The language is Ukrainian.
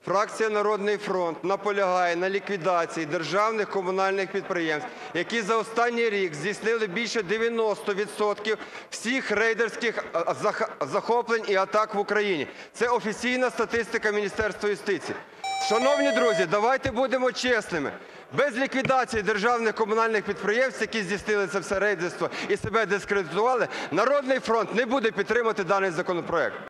Фракція "Народний фронт" наполягає на ліквідації державних комунальних підприємств, які за останній рік здійснили більше 90% всіх рейдерських захоплень і атак в Україні. Це офіційна статистика Міністерства юстиції. Шановні друзі, давайте будемо чесними. Без ліквідації державних комунальних підприємств, які здійснили це все рейдерство і себе дискредитували, "Народний фронт" не буде підтримувати даний законопроект.